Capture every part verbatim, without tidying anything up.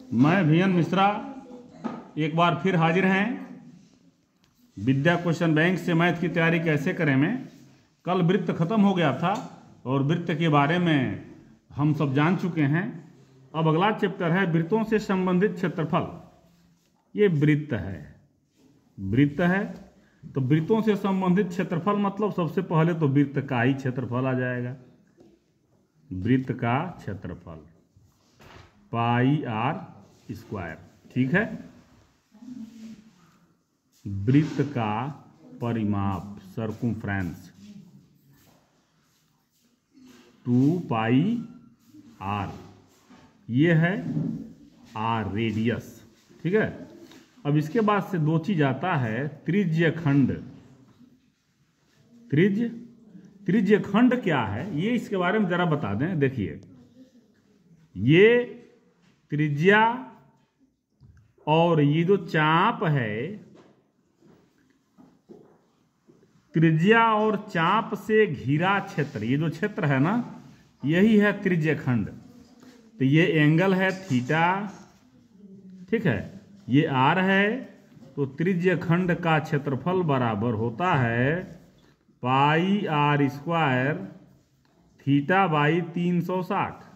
मैं भियन मिश्रा एक बार फिर हाजिर हैं विद्या क्वेश्चन बैंक से। मैथ की तैयारी कैसे करें में कल वृत्त खत्म हो गया था और वृत्त के बारे में हम सब जान चुके हैं। अब अगला चैप्टर है वृत्तों से संबंधित क्षेत्रफल। ये वृत्त है, वृत्त है तो वृत्तों से संबंधित क्षेत्रफल मतलब सबसे पहले तो वृत्त का ही क्षेत्रफल आ जाएगा। वृत्त का क्षेत्रफल पाई आर स्क्वायर, ठीक है। वृत्त का परिमाप सर्कुम्फ्रेंस टू पाई आर, ये है आर रेडियस, ठीक है। अब इसके बाद से दो चीज आता है, त्रिज्य खंड। त्रिज्य त्रिज्य खंड क्या है ये इसके बारे में जरा बता दें। देखिए, ये त्रिज्या और ये जो चाप है, त्रिज्या और चाप से घिरा क्षेत्र, ये जो क्षेत्र है ना, यही है त्रिज्य खंड। तो ये एंगल है थीटा, ठीक है, ये आर है। तो त्रिज्य खंड का क्षेत्रफल बराबर होता है pi R square theta by तीन सौ साठ।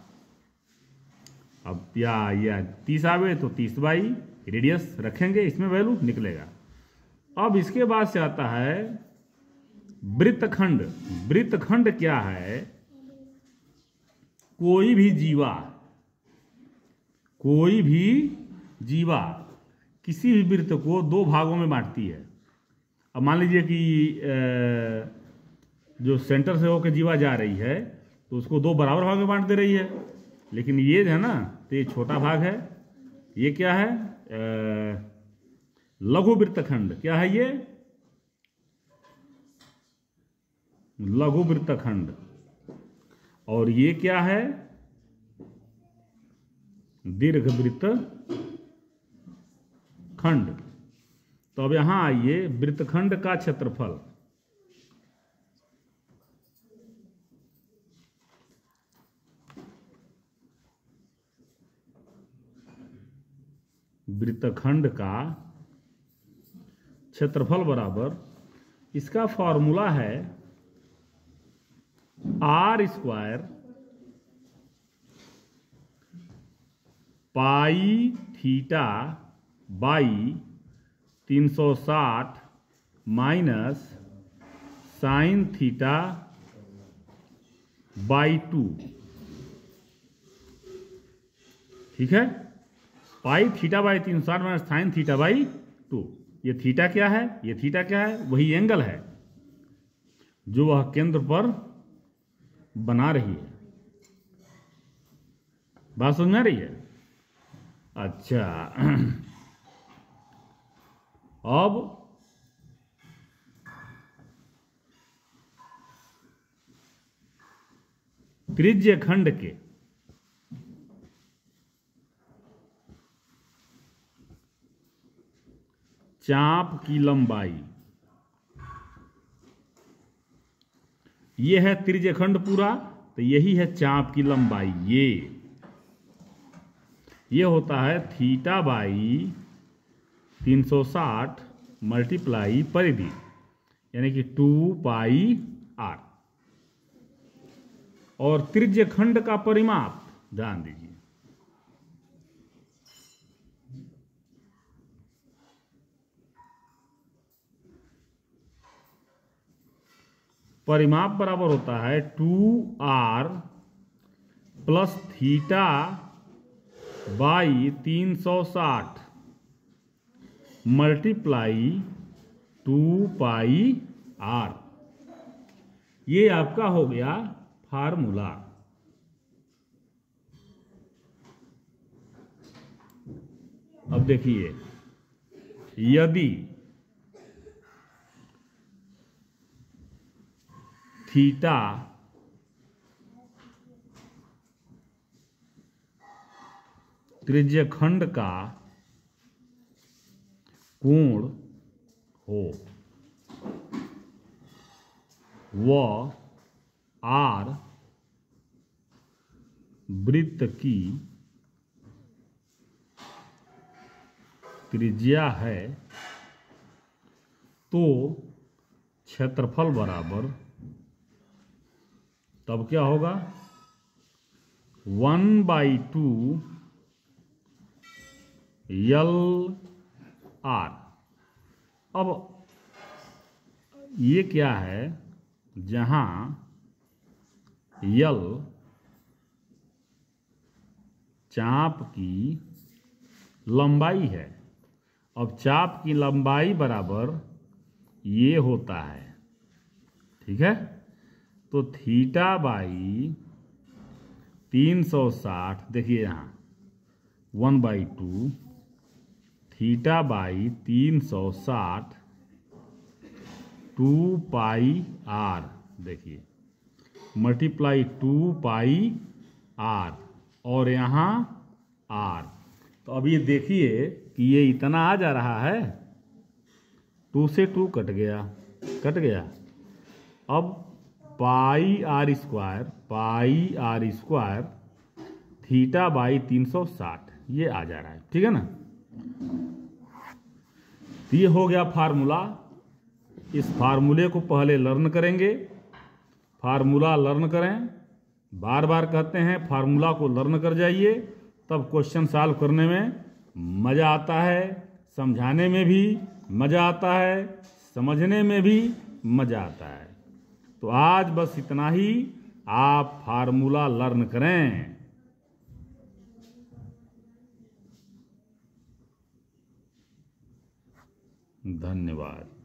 अब या या तीस आवे तो तीस बाई रेडियस रखेंगे, इसमें वैल्यू निकलेगा। अब इसके बाद से आता है वृत्तखंड। वृत्तखंड क्या है? कोई भी जीवा, कोई भी जीवा किसी भी वृत्त को दो भागों में बांटती है। अब मान लीजिए कि जो सेंटर से होकर जीवा जा रही है तो उसको दो बराबर भाग में बांट दे रही है, लेकिन ये है ना, तो ये छोटा भाग है। ये क्या है? लघु वृत्तखंड। क्या है ये? लघु वृत्तखंड। और ये क्या है? दीर्घ वृत्त खंड। तो अब यहां आइए, वृत्तखंड का क्षेत्रफल वृत्तखंड का क्षेत्रफल बराबर, इसका फॉर्मूला है R square pi theta by तीन सौ साठ minus sine theta by two, ठीक है। पाई थीटा बाई तीन सौ साठ minus sine theta by two. ये थीटा क्या है? ये थीटा क्या है? वही एंगल है जो वह केंद्र पर बना रही है। बात समझ में आ रही है? अच्छा, अब त्रिज्य खंड के चाप की लंबाई, ये है त्रिज्य खंड पूरा, तो यही है चाप की लंबाई। ये ये होता है थीटा बाई तीन सौ साठ मल्टीप्लाई परिधि, यानी कि टू पाई आर। और त्रिज्य खंड का परिमाप ध्यान दीजिए, परिमाप बराबर होता है two R plus theta by तीन सौ साठ मल्टीप्लाई टू पाई आर। ये आपका हो गया फार्मूला। अब देखिए, यदि थीटा त्रिज्य खंड का कोण हो व आर वृत्त की त्रिज्या है तो क्षेत्रफल बराबर, तब क्या होगा, one by two L R. अब ये क्या है, जहां यल चाप की लंबाई है, अब चाप की लंबाई बराबर ये होता है, ठीक है। तो थीटा बाई तीन सौ साठ, देखिए यहाँ one by two theta by तीन सौ साठ टू पाई आर, देखिए मल्टीप्लाई टू पाई आर और यहाँ आर। तो अब ये देखिए कि ये इतना आ जा रहा है, टू से टू कट गया, कट गया। अब pi R square, pi R square theta by तीन सौ साठ ये आ जा रहा है, ठीक है ना। तो ये हो गया फार्मूला। इस फार्मूले को पहले लर्न करेंगे, फार्मूला लर्न करें, बार बार कहते हैं फार्मूला को लर्न कर जाइए, तब क्वेश्चन सॉल्व करने में मज़ा आता है, समझाने में भी मज़ा आता है, समझने में भी मज़ा आता है। तो आज बस इतना ही, आप फार्मूला लर्न करें। धन्यवाद।